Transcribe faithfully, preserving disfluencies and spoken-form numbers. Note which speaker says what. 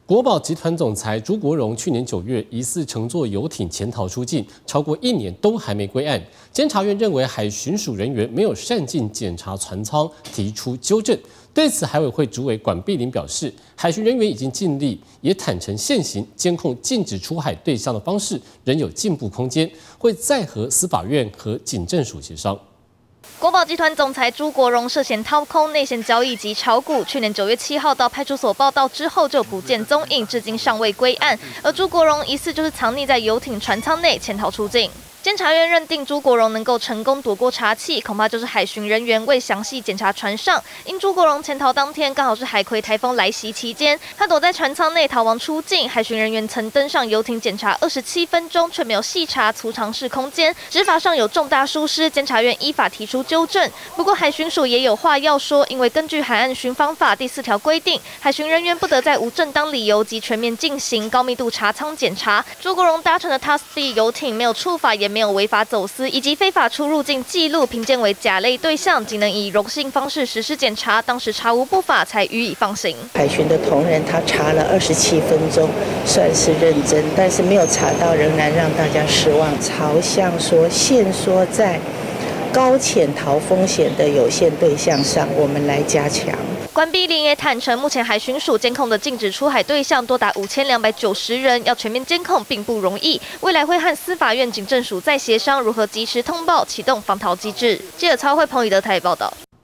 Speaker 1: 国宝集团总裁朱国荣去年九月疑似乘坐游艇潜逃出境，超过一年都还没归案。监察院认为海巡署人员没有善尽检查船舱，提出纠正。对此，海委会主委管碧玲表示，海巡人员已经尽力，也坦诚现行监控禁止出海对象的方式仍有进步空间，会再和司法院和警政署协商。
Speaker 2: 国宝集团总裁朱国荣涉嫌掏空、内线交易及炒股，去年九月七号到派出所报到之后就不见踪影，至今尚未归案。而朱国荣疑似就是藏匿在游艇船舱内潜逃出境。 监察院认定朱国荣能够成功躲过查缉，恐怕就是海巡人员未详细检查船上。因朱国荣潜逃当天刚好是海葵台风来袭期间，他躲在船舱内逃亡出境。海巡人员曾登上游艇检查二十七分钟，却没有细查储藏室空间，执法上有重大疏失。监察院依法提出纠正。不过海巡署也有话要说，因为根据海岸巡防法第四条规定，海巡人员不得在无正当理由及全面进行高密度查舱检查。朱国荣搭乘的 T A S B 游艇没有触法，也没有违法走私以及非法出入境记录，评鉴为甲类对象，仅能以柔性方式实施检查。当时查无不法，才予以放行。
Speaker 3: 海巡的同仁他查了二十七分钟，算是认真，但是没有查到，仍然让大家失望。朝向说限缩在高潜逃风险的有限对象上，我们来加强。
Speaker 2: 管碧玲也坦诚，目前海巡署监控的禁止出海对象多达五千两百九十人，要全面监控并不容易。未来会和司法院、警政署再协商如何及时通报、启动防逃机制。记者曹慧鹏、以德台报道。